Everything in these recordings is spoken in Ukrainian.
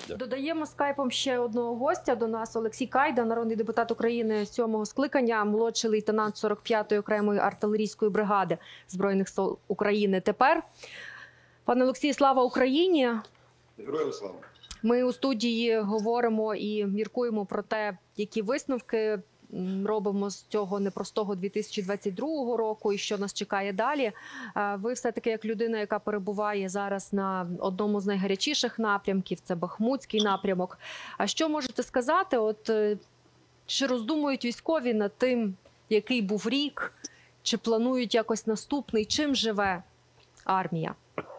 Додаємо скайпом ще одного гостя до нас. Олексій Кайда, народний депутат України 7-го скликання, молодший лейтенант 45-ї окремої артилерійської бригади Збройних сил України. Тепер, пане Олексію, слава Україні! Героям слава! Ми у студії говоримо і міркуємо про те, які висновки робимо з цього непростого 2022 року і що нас чекає далі. Ви все-таки як людина, яка перебуває зараз на одному з найгарячіших напрямків, це Бахмутський напрямок. А що можете сказати, чи роздумують військові над тим, який був рік, чи планують якось наступний, чим живе армія?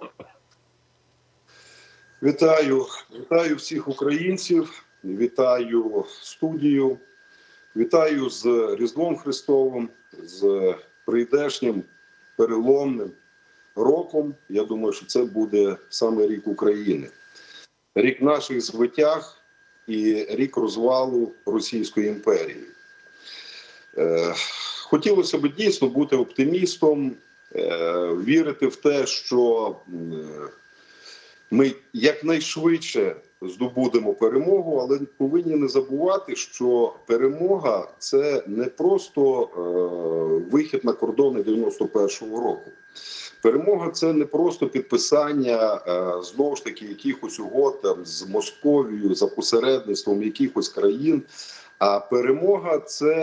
Вітаю всіх українців, вітаю студію. Вітаю з Різдвом Христовим, з прийдешнім переломним роком. Я думаю, що це буде саме рік України. Рік наших звитяг і рік розвалу Російської імперії. Хотілося б дійсно бути оптимістом, вірити в те, що ми якнайшвидше здобудемо перемогу, але повинні не забувати, що перемога – це не просто вихід на кордони 91-го року. Перемога – це не просто підписання, знову ж таки, якихось угод там, з Московією, за посередництвом якихось країн, а перемога –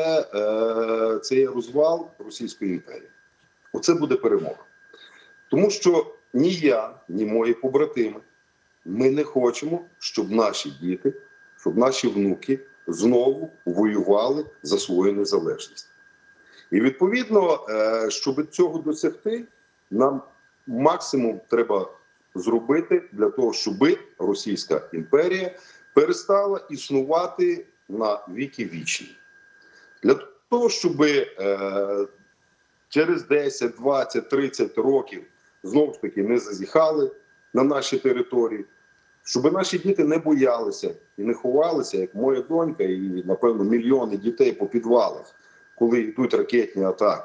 це є розвал Російської імперії. Оце буде перемога. Тому що ні я, ні мої побратими, ми не хочемо, щоб наші діти, щоб наші внуки знову воювали за свою незалежність. І відповідно, щоб цього досягти, нам максимум треба зробити для того, щоб Російська імперія перестала існувати на віки вічні. Для того, щоб через 10, 20, 30 років знову ж таки не зазіхали на наші території, щоб наші діти не боялися і не ховалися, як моя донька і, напевно, мільйони дітей по підвалах, коли йдуть ракетні атаки.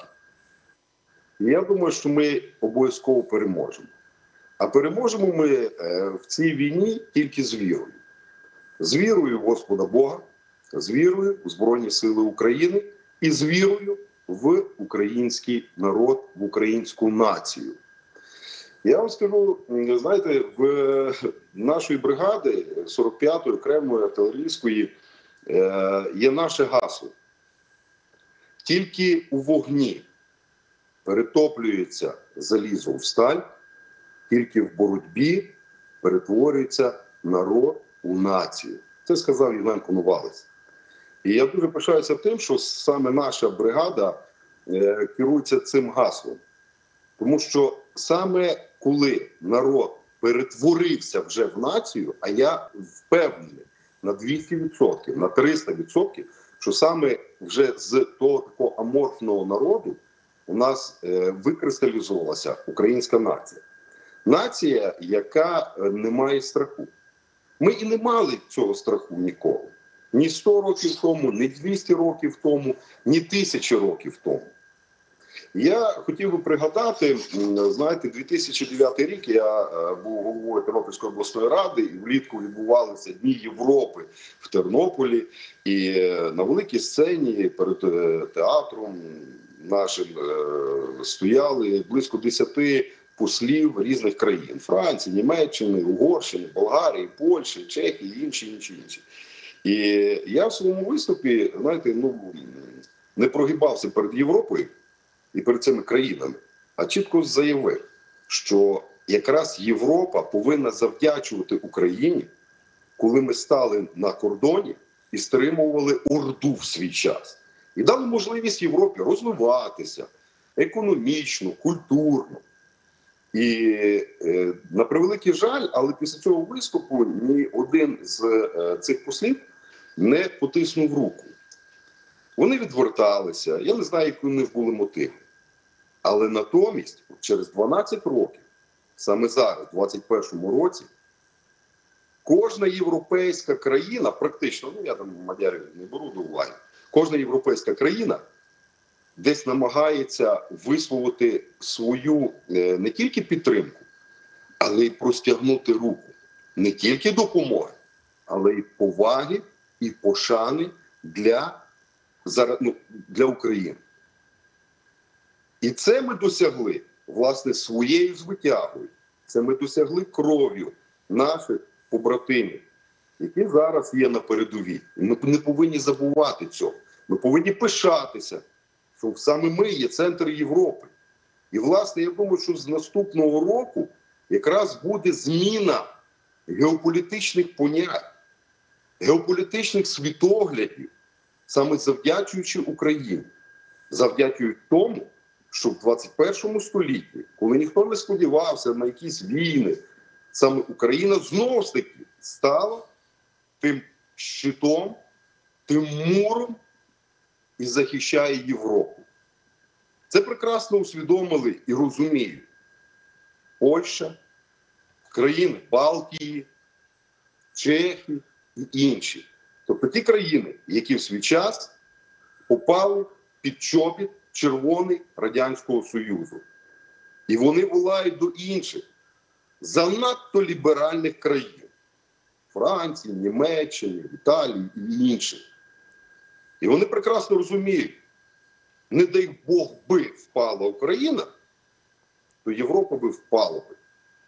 І я думаю, що ми обов'язково переможемо. А переможемо ми в цій війні тільки з вірою. З вірою в Господа Бога, з вірою в Збройні Сили України і з вірою в український народ, в українську націю. Я вам скажу, знаєте, в нашої бригади 45-ї окремої артилерійської є наше гасло. Тільки у вогні перетоплюється залізо в сталь, тільки в боротьбі перетворюється народ у націю. Це сказав Євген Коновалець. І я дуже пишаюся тим, що саме наша бригада керується цим гаслом. Тому що саме коли народ перетворився вже в націю, а я впевнений на 200%, на 300%, що саме вже з того такого аморфного народу у нас викристалізувалася українська нація. Нація, яка не має страху. Ми і не мали цього страху ніколи. Ні 100 років тому, ні 200 років тому, ні 1000 років тому. Я хотів би пригадати, знаєте, 2009 рік я був головою Тернопільської обласної ради, і влітку відбувалися Дні Європи в Тернополі. І на великій сцені перед театром нашим стояли близько 10 послів різних країн. Франції, Німеччини, Угорщини, Болгарії, Польщі, Чехії, інші. І я в своєму виступі, знаєте, не прогибався перед Європою і перед цими країнами, а чітко заявив, що якраз Європа повинна завдячувати Україні, коли ми стали на кордоні і стримували Орду в свій час. І дали можливість Європі розвиватися економічно, культурно. І на превеликий жаль, але після цього виступу ні один з цих послів не потиснув руку. Вони відверталися, я не знаю, які у них були мотиви. Але натомість, через 12 років, саме зараз, у 2021 році, кожна європейська країна, практично, я там мадярів не беру до уваги, кожна європейська країна десь намагається висловити свою не тільки підтримку, але й простягнути руку. Не тільки допомоги, але й поваги, і пошани для України. І це ми досягли, власне, своєю звитягою. Це ми досягли кров'ю наших побратимів, які зараз є на передовій. І ми не повинні забувати цього. Ми повинні пишатися, що саме ми є центр Європи. І, власне, я думаю, що з наступного року якраз буде зміна геополітичних понять, геополітичних світоглядів, саме завдячуючи Україні. Завдячуючи тому, що в 21 столітті, коли ніхто не сподівався на якісь війни, саме Україна знову ж таки стала тим щитом, тим муром і захищає Європу. Це прекрасно усвідомили і розуміють Польща, країни Балтії, Чехії і інші. Тобто ті країни, які в свій час попали під чобіт червоний Радянського Союзу. І вони волають до інших, занадто ліберальних країн. Франції, Німеччини, Італії і інших. І вони прекрасно розуміють, не дай Бог би впала Україна, то Європа би впала би.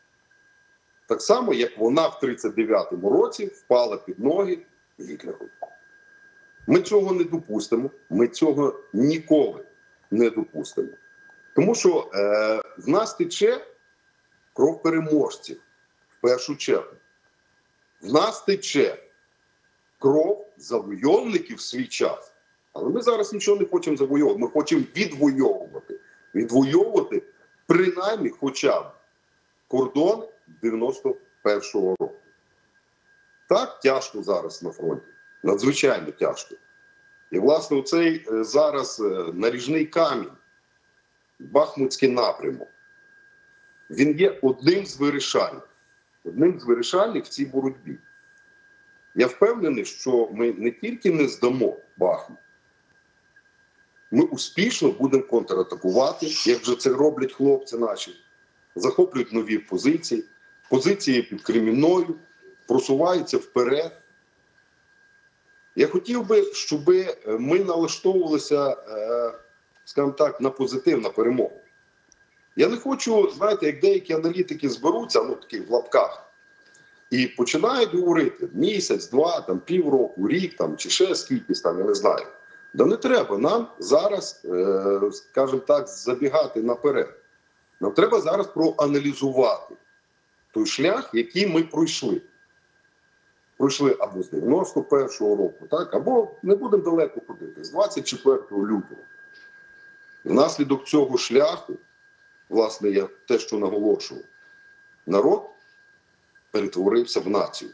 Так само, як вона в 1939 році впала під ноги Гітлеру. Ми цього не допустимо, ми цього ніколи не допустимо. Тому що в нас тече кров переможців, в першу чергу. В нас тече кров завойовників в свій час. Але ми зараз нічого не хочемо завойовувати, ми хочемо відвойовувати. Відвойовувати принаймні хоча б кордони 91-го року. Так тяжко зараз на фронті. Надзвичайно тяжко. І, власне, оцей зараз наріжний камінь, Бахмутський напрямок, він є одним з вирішальних. Одним з вирішальних в цій боротьбі. Я впевнений, що ми не тільки не здамо Бахмут, ми успішно будемо контратакувати, як вже це роблять хлопці наші, захоплюють нові позиції, позиції під Кремінною, просуваються вперед. Я хотів би, щоб ми налаштовувалися, скажімо так, на позитив, на перемогу. Я не хочу, знаєте, як деякі аналітики зберуться, ну такі в лапках, і починають говорити місяць, два, там, півроку, рік, там, чи ще скількись, там, я не знаю. Да не треба нам зараз, скажімо так, забігати наперед. Нам треба зараз проаналізувати той шлях, який ми пройшли. Пройшли або з 91-го року, так? Або не будемо далеко ходити, з 24 лютого. Внаслідок цього шляху, власне, я те, що наголошував, народ перетворився в націю.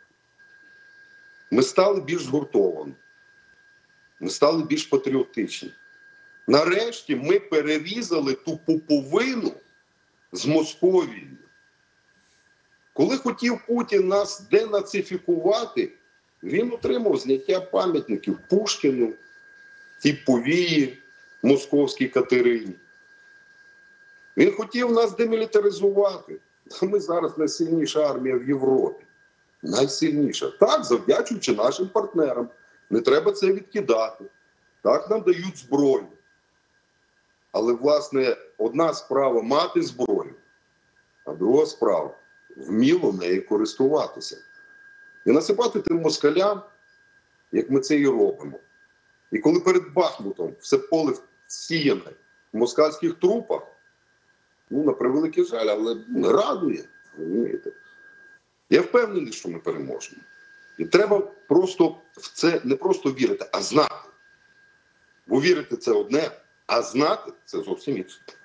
Ми стали більш згуртовані. Ми стали більш патріотичні. Нарешті ми перерізали ту пуповину з Московією. Коли хотів Путін нас денацифікувати, він отримав зняття пам'ятників Пушкіну, тій повії московській Катерині. Він хотів нас демілітаризувати. Ми зараз найсильніша армія в Європі. Найсильніша. Так, завдячуючи нашим партнерам. Не треба це відкидати. Так, нам дають зброю. Але, власне, одна справа мати зброю, а друга справа вміло нею користуватися. І насипати тим москалям, як ми це і робимо. І коли перед Бахмутом все поле всіяне в москальських трупах, ну, на превеликий жаль, але радує, розумієте. Я впевнений, що ми переможемо. І треба просто в це не просто вірити, а знати. Бо вірити – це одне, а знати – це зовсім інше.